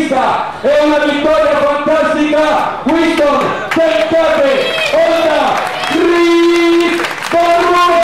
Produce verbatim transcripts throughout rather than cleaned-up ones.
pista, è una vittoria fantastica. Winston, Tenkate, Honda, Ritorno!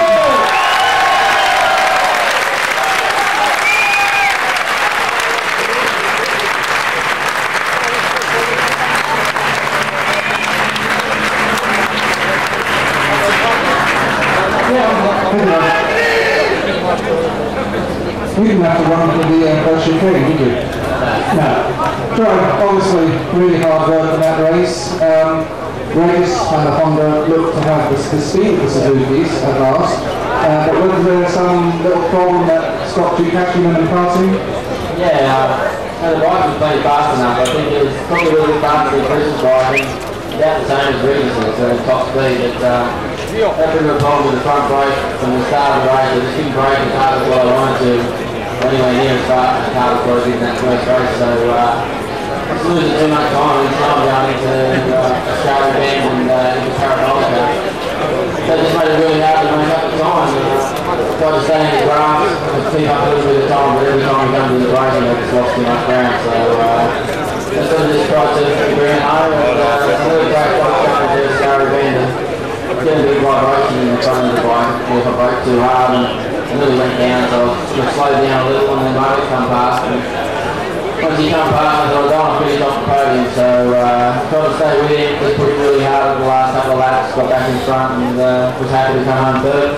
You didn't have to run for the uh, Belgian thing, did you? No. So obviously, really hard work in that race. Um, Regis and the Honda looked to have the, the speed of the Suzuki's at last. Uh, but was there some little problem that stopped you catching them in passing? Yeah, uh, the bike was plenty fast enough. I think it was probably a little bit faster than Chris's bike. About the same as Regis's, so top speed. But, uh, that bit of a problem with the front brake from the start of the race. I just didn't brake as hard as what I wanted to. Anyway, near as fast as the car was closing in that first race, so uh, just losing too much time and time going into uh, Australia Bend and uh, into Parabolica. So it just made it really hard to make up the time. Uh, tried to stay in the grass and keep up a little bit of time, but every time we come to the racing, I just lost too much ground. So uh, just sort of just tried to figure it out, and uh, it's a really great bike going to Australia Bend. And getting a big vibration in the front of the bike if I brake too hard. And it really went down, so I slowed down a little and then Marcus come past. And once he come past, I thought, I don't want to finish off the podium, so uh, tried to stay with him, just pushed really hard over the last couple of laps, got back in front and uh, was happy to come home third.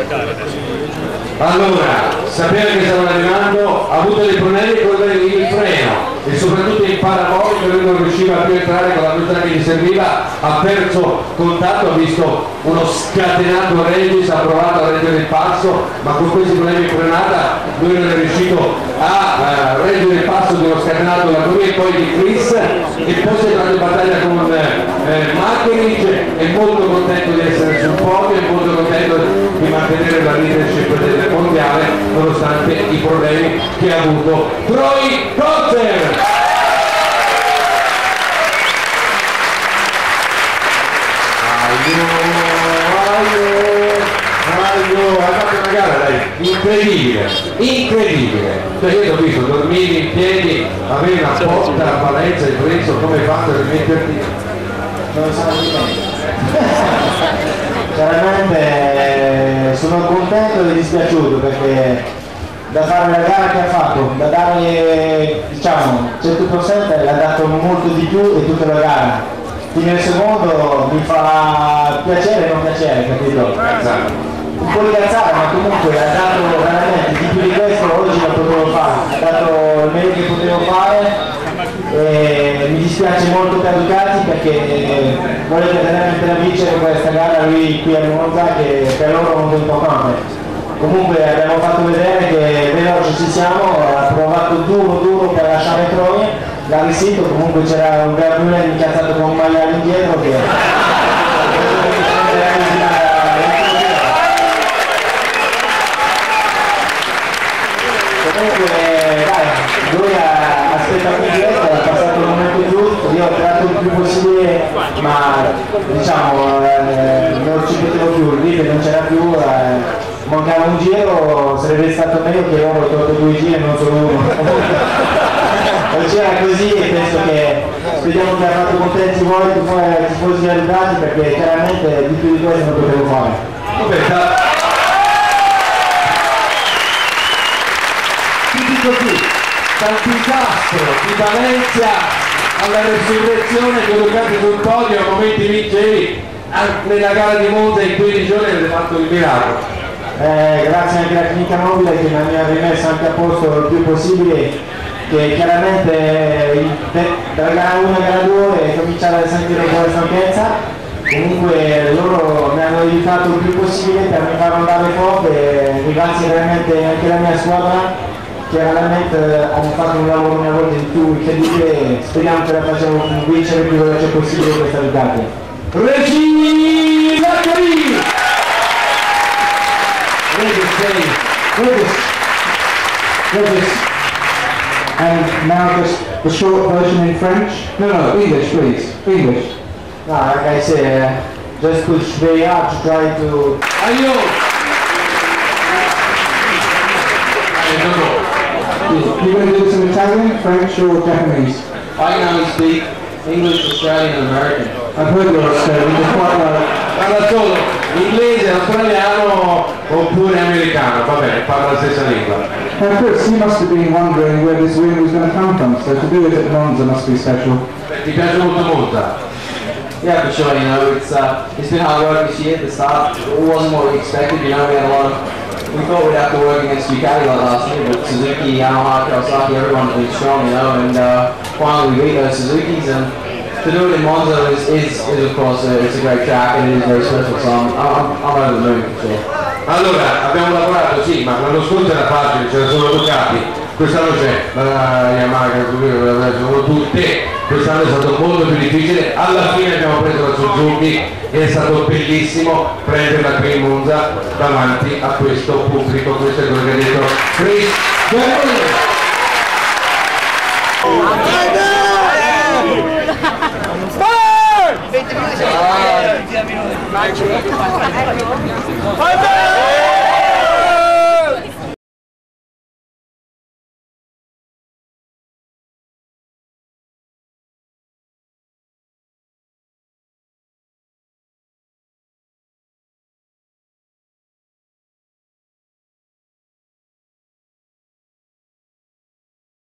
Allora, sapere che stavano arrivando, ha avuto dei problemi con il freno e soprattutto in parabolico lui non riusciva più a entrare con la velocità che gli serviva, ha perso contatto, ha visto uno scatenato Regis, ha provato a reggere il passo, ma con questi problemi in frenata lui non è riuscito a uh, reggere il passo di uno scatenato della Corria e poi di Chris, e poi si è entrato in battaglia con eh, Markovic, è molto contento di essere sul podio, è molto contento di mantenere la leadership del mondiale nonostante i problemi che ha avuto Troy Kotzer. Ha fatto una gara dai, incredibile, incredibile, perché io ho visto, dormivi in piedi, avevi una botta, la valenza, il preso, come hai fatto per metterti? Non lo so chiaramente sono contento e dispiaciuto perché da fare la gara che ha fatto, da dare diciamo cento per cento l'ha dato molto di più e tutta la gara. Quindi nel secondo mi fa piacere e non piacere, capito? Un po' di cazzata, ma comunque ha dato veramente di più di questo, oggi lo potevo fare, ha dato il meglio che potevo fare. E mi dispiace molto per Ducati perché volete veramente da vincere questa gara lui qui a Monza che per loro è molto importante. Comunque abbiamo fatto vedere che veloci ci siamo, ha provato duro duro per lasciare Troy, l'ha risito, comunque c'era un Garbulè incazzato con un maiale indietro che comunque dai, lui ha aspettato in testa, ha passato il momento giusto, io ho tirato il più possibile, ma diciamo eh, non ci potevo più, il leader non c'era più, eh, mancava un giro, sarebbe stato meglio che loro ho tolto due giri e non solo uno. Non c'era così e penso che speriamo che abbiate contenti voi, i tifosi arrivati, perché chiaramente di più di questo non potevo fare. Così, dal disastro di Valencia alla resurrezione collocati sul podio a momenti vincenti nella gara di Monza in quindici ore avete fatto il miracolo. Eh, grazie anche alla clinica mobile che mi ha rimesso anche a posto il più possibile, che chiaramente dalla gara uno alla gara due cominciare a sentire un po' di stanchezza. Comunque loro mi hanno aiutato il più possibile per mi far andare forte e ringrazio veramente anche la mia squadra che veramente hanno fatto un lavoro una volta di più incredibile e speriamo che la facciamo vincere il più veloce possibile questa Ducati. Regis Zachary! Regis, Regis, Regis, and now just the short version in French. No, no, English, please, English. No, like I said, uh, just push very hard to try to. Aiuto! You're going to do some Italian, French or Japanese? I can only speak English, Australian and American. I've heard your Australian, it's quite right. Parla solo inglese, australiano oppure americano, va bene, parla la stessa lingua. Now Chris, you must have been wondering where this win was going to come from, so to do it at Monza must be special. Beh, ti piace molto Monza? Yeah, for sure. You know, it's uh, it's been hard work this year. At the start, it wasn't what we expected. You know, we had a lot of. We thought we'd have to work against Ducati like last year, but Suzuki, Yamaha, Kawasaki, everyone's been strong. You know, and uh, finally we beat those Suzukis, and to do it in Monza is, is, is of course, a, it's a great track and it is very special. So I'm, I'm, I'm over the moon for sure. Allora, abbiamo lavorato, sì, ma l'anno scorso era facile, c'era solo Ducati, quest'anno c'è la Yamaha, sono tutte, quest'anno è stato molto più difficile, alla fine abbiamo preso la Suzuki e è stato bellissimo prenderla qui in Monza davanti a questo pubblico, questo è quello che ha detto Chris Vermeulen. venti minuti.